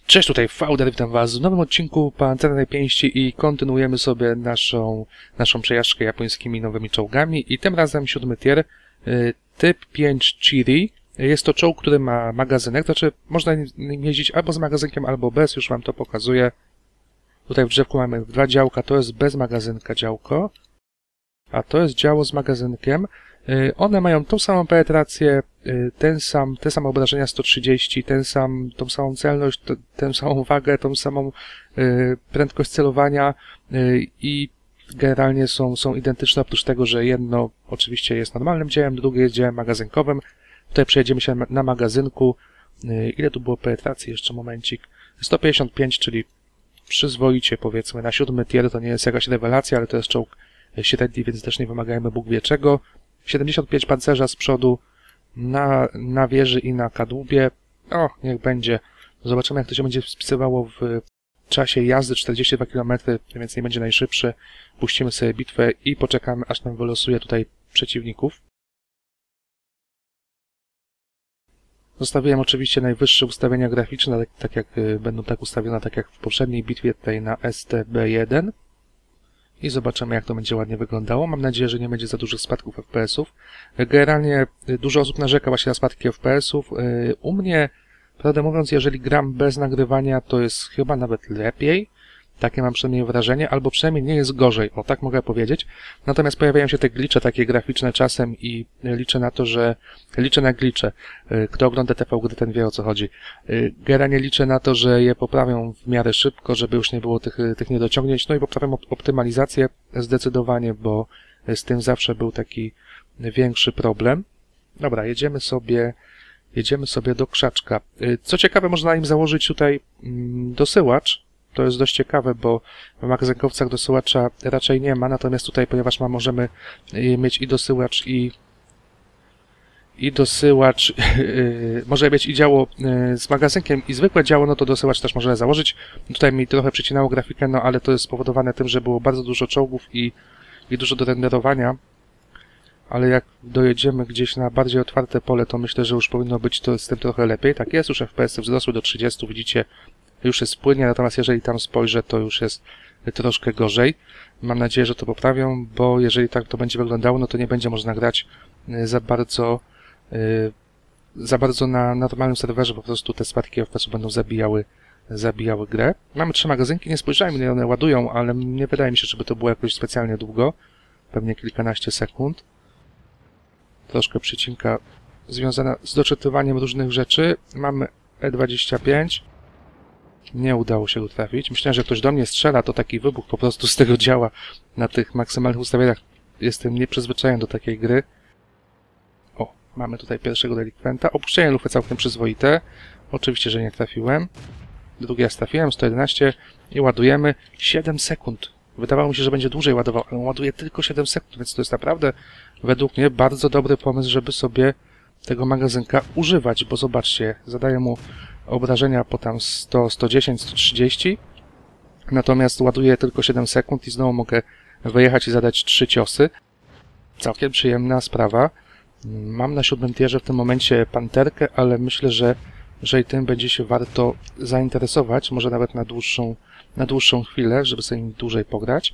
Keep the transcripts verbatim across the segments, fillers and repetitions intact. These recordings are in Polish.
Cześć, tutaj Fauder, witam was w nowym odcinku Pancernej Pięści i kontynuujemy sobie naszą, naszą przejażdżkę japońskimi nowymi czołgami i tym razem siódmy tier, y, typ pięć Chiri. Jest to czołg, który ma magazynek, znaczy można nim jeździć albo z magazynkiem, albo bez, już wam to pokazuję. Tutaj w drzewku mamy dwa działka, to jest bez magazynka działko, a to jest działo z magazynkiem. One mają tą samą penetrację, ten sam, te same obrażenia sto trzydzieści, ten sam, tą samą celność, tę samą wagę, tą samą prędkość celowania i generalnie są, są identyczne, oprócz tego, że jedno oczywiście jest normalnym działem, drugie jest działem magazynkowym. Tutaj przejedziemy się na magazynku. Ile tu było penetracji? Jeszcze momencik. sto pięćdziesiąt pięć, czyli przyzwoicie powiedzmy na siódmy tier, to nie jest jakaś rewelacja, ale to jest czołg średni, więc też nie wymagajmy Bóg wie czego. siedemdziesiąt pięć pancerza z przodu na, na wieży i na kadłubie. O, niech będzie. Zobaczymy, jak to się będzie spisywało w czasie jazdy. czterdzieści dwa kilometry, więc nie będzie najszybszy. Puścimy sobie bitwę i poczekamy, aż nam wylosuje tutaj przeciwników. Zostawiłem oczywiście najwyższe ustawienia graficzne, tak, tak jak będą tak ustawione, tak jak w poprzedniej bitwie tutaj na S T B jeden. I zobaczymy, jak to będzie ładnie wyglądało. Mam nadzieję, że nie będzie za dużych spadków F P S ów. Generalnie dużo osób narzeka właśnie na spadki F P S ów. U mnie, prawdę mówiąc, jeżeli gram bez nagrywania, to jest chyba nawet lepiej. Takie mam przynajmniej wrażenie, albo przynajmniej nie jest gorzej, o tak mogę powiedzieć. Natomiast pojawiają się te glicze takie graficzne czasem i liczę na to, że... Liczę na glicze. Kto ogląda T V gry, ten wie, o co chodzi. Generalnie liczę na to, że je poprawią w miarę szybko, żeby już nie było tych, tych niedociągnięć. No i poprawią optymalizację zdecydowanie, bo z tym zawsze był taki większy problem. Dobra, jedziemy sobie... Jedziemy sobie do krzaczka. Co ciekawe, można im założyć tutaj dosyłacz. To jest dość ciekawe, bo w magazynkowcach dosyłacza raczej nie ma, natomiast tutaj, ponieważ ma, możemy mieć i dosyłacz, i, i dosyłacz, yy, może mieć i działo yy, z magazynkiem, i zwykłe działo, no to dosyłacz też możemy założyć. Tutaj mi trochę przycinało grafikę, no ale to jest spowodowane tym, że było bardzo dużo czołgów i, i dużo do renderowania. Ale jak dojedziemy gdzieś na bardziej otwarte pole, to myślę, że już powinno być to z tym trochę lepiej. Tak jest, już F P S y wzrosły do trzydziestu, widzicie, już jest płynnie, natomiast jeżeli tam spojrzę, to już jest troszkę gorzej. Mam nadzieję, że to poprawią, bo jeżeli tak to będzie wyglądało, no to nie będzie można grać za bardzo za bardzo na normalnym serwerze, po prostu te spadki F P S u będą zabijały, zabijały grę. Mamy trzy magazynki, nie spojrzałem, ile one ładują, ale nie wydaje mi się, żeby to było jakoś specjalnie długo. Pewnie kilkanaście sekund. Troszkę przycinka związana z doczytywaniem różnych rzeczy. Mamy E dwadzieścia pięć. Nie udało się go trafić. Myślałem, że ktoś do mnie strzela, to taki wybuch po prostu z tego działa na tych maksymalnych ustawieniach. Jestem nieprzyzwyczajony do takiej gry. O, mamy tutaj pierwszego delikwenta. Opuszczenie lufy całkiem przyzwoite. Oczywiście, że nie trafiłem. Drugi raz trafiłem, sto jedenaście i ładujemy siedem sekund. Wydawało mi się, że będzie dłużej ładował, ale on ładuje tylko siedem sekund, więc to jest naprawdę według mnie bardzo dobry pomysł, żeby sobie tego magazynka używać, bo zobaczcie, zadaję mu obrażenia po tam sto, sto dziesięć, sto trzydzieści, natomiast ładuje tylko siedem sekund i znowu mogę wyjechać i zadać trzy ciosy. Całkiem przyjemna sprawa. Mam na siódmym tierze w tym momencie panterkę, ale myślę, że, że i tym będzie się warto zainteresować, może nawet na dłuższą, na dłuższą chwilę, żeby sobie im dłużej pograć.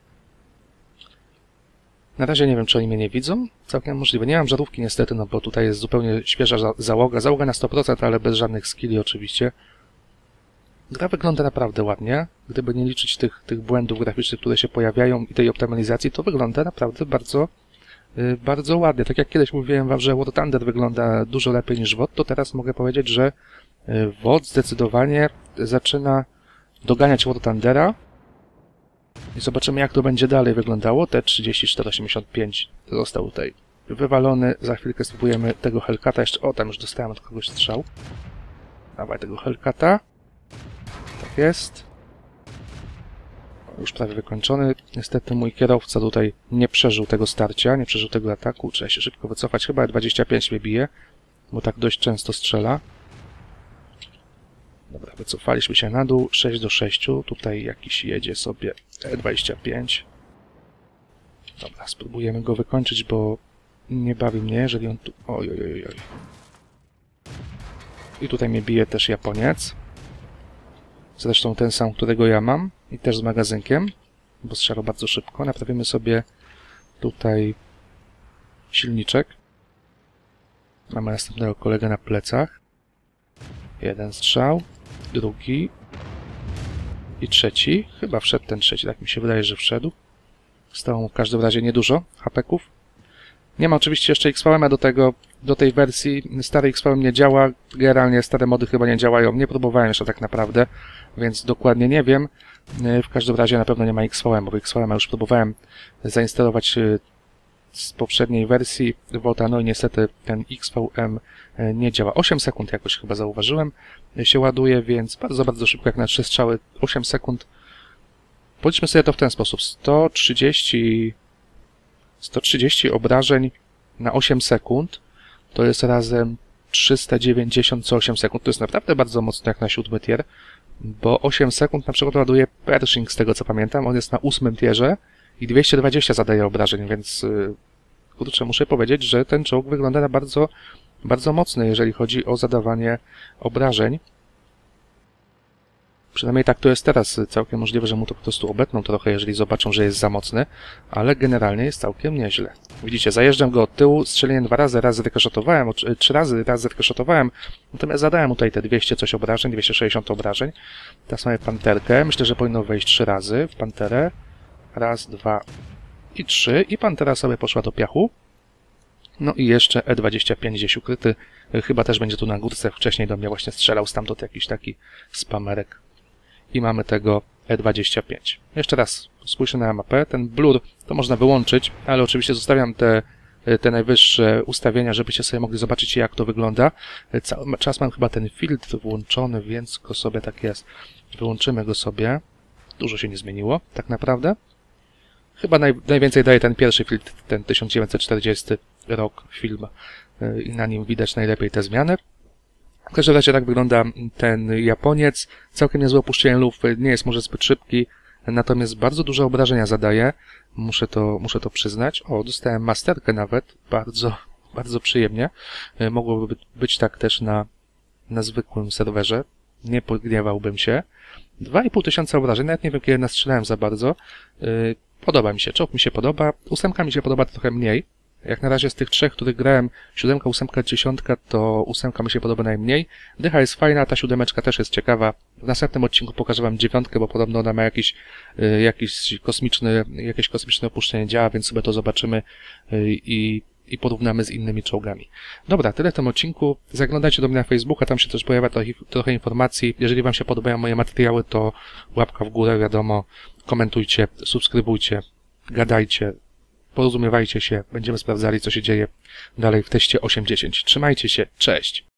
Na razie nie wiem, czy oni mnie nie widzą. Całkiem możliwe. Nie mam żarówki niestety, no bo tutaj jest zupełnie świeża załoga. Załoga na sto procent, ale bez żadnych skilli oczywiście. Gra wygląda naprawdę ładnie. Gdyby nie liczyć tych, tych błędów graficznych, które się pojawiają i tej optymalizacji, to wygląda naprawdę bardzo, yy, bardzo ładnie. Tak jak kiedyś mówiłem wam, że War Thunder wygląda dużo lepiej niż W O D, to teraz mogę powiedzieć, że W O D zdecydowanie zaczyna doganiać War Thundera. I zobaczymy, jak to będzie dalej wyglądało. T trzydzieści cztery osiemdziesiąt pięć został tutaj wywalony. Za chwilkę spróbujemy tego Hellcata jeszcze... O, tam już dostałem od kogoś strzał. Dawaj tego Hellcata. Tak jest. O, już prawie wykończony. Niestety mój kierowca tutaj nie przeżył tego starcia, nie przeżył tego ataku. Trzeba się szybko wycofać. Chyba E dwadzieścia pięć mnie bije, bo tak dość często strzela. Dobra, wycofaliśmy się na dół, sześć do sześciu, tutaj jakiś jedzie sobie E dwadzieścia pięć. Dobra, spróbujemy go wykończyć, bo nie bawi mnie, jeżeli on tu... Oj, oj, oj, oj. I tutaj mnie bije też Japoniec. Zresztą ten sam, którego ja mam i też z magazynkiem, bo strzelał bardzo szybko. Naprawimy sobie tutaj silniczek. Mamy następnego kolegę na plecach. Jeden strzał, drugi i trzeci. Chyba wszedł ten trzeci, tak mi się wydaje, że wszedł. Stało mu w każdym razie niedużo hapeków. Nie ma oczywiście jeszcze X V M a do tego, do tej wersji. Stary X V M nie działa, generalnie stare mody chyba nie działają. Nie próbowałem jeszcze tak naprawdę, więc dokładnie nie wiem. W każdym razie na pewno nie ma X V M, bo X V M już próbowałem zainstalować z poprzedniej wersji Wota, no i niestety ten X V M nie działa. osiem sekund jakoś chyba zauważyłem, się ładuje, więc bardzo, bardzo szybko, jak na trzy strzały, osiem sekund. Policzmy sobie to w ten sposób. sto trzydzieści, sto trzydzieści obrażeń na osiem sekund to jest razem trzysta dziewięćdziesiąt co osiem sekund. To jest naprawdę bardzo mocno jak na siódmy tier, bo osiem sekund na przykład ładuje Pershing, z tego co pamiętam. On jest na ósmym tierze i dwieście dwadzieścia zadaje obrażeń, więc kurczę, muszę powiedzieć, że ten czołg wygląda na bardzo, bardzo mocny, jeżeli chodzi o zadawanie obrażeń. Przynajmniej tak to jest teraz. Całkiem możliwe, że mu to po prostu obetną trochę, jeżeli zobaczą, że jest za mocny, ale generalnie jest całkiem nieźle. Widzicie, zajeżdżam go od tyłu, strzeliłem dwa razy, raz zrykoszetowałem, trzy razy, raz zrykoszetowałem, natomiast zadałem tutaj te dwieście coś obrażeń, dwieście sześćdziesiąt obrażeń. Teraz mamy panterkę, myślę, że powinno wejść trzy razy w panterę. Raz, dwa i trzy. I pantera sobie poszła do piachu. No i jeszcze E dwadzieścia pięć gdzieś ukryty. Chyba też będzie tu na górce. Wcześniej do mnie właśnie strzelał stamtąd jakiś taki spamerek. I mamy tego E dwadzieścia pięć. Jeszcze raz spójrzmy na mapę. Ten blur to można wyłączyć, ale oczywiście zostawiam te, te najwyższe ustawienia, żebyście sobie mogli zobaczyć, jak to wygląda. Cały czas mam chyba ten filtr włączony, więc go sobie tak jest. Wyłączymy go sobie. Dużo się nie zmieniło, tak naprawdę. Chyba naj, najwięcej daje ten pierwszy filtr, ten tysiąc dziewięćset czterdziesty rok film i na nim widać najlepiej te zmiany. W każdym razie tak wygląda ten Japoniec. Całkiem niezłe opuszczenie lufy, nie jest może zbyt szybki, natomiast bardzo duże obrażenia zadaje. Muszę to, muszę to przyznać. O, dostałem masterkę nawet, bardzo, bardzo przyjemnie. Mogłoby być tak też na, na zwykłym serwerze, nie pogniewałbym się. dwa i pół tysiąca obrażeń, nawet nie wiem, kiedy nastrzelałem za bardzo. Yy, podoba mi się, czołg mi się podoba. Ósemka mi się podoba trochę mniej. Jak na razie z tych trzech, których grałem, siódemka, ósemka, dziesiątka, to ósemka mi się podoba najmniej. Dycha jest fajna, ta siódemeczka też jest ciekawa. W następnym odcinku pokażę wam dziewiątkę, bo podobno ona ma jakiś, yy, jakiś kosmiczny, jakieś kosmiczne opuszczenie działa, więc sobie to zobaczymy yy, i i porównamy z innymi czołgami. Dobra, tyle w tym odcinku. Zaglądajcie do mnie na Facebooka, tam się też pojawia trochę, trochę informacji. Jeżeli wam się podobają moje materiały, to łapka w górę, wiadomo, komentujcie, subskrybujcie, gadajcie, porozumiewajcie się. Będziemy sprawdzali, co się dzieje dalej w teście osiem dziesięć. Trzymajcie się, cześć!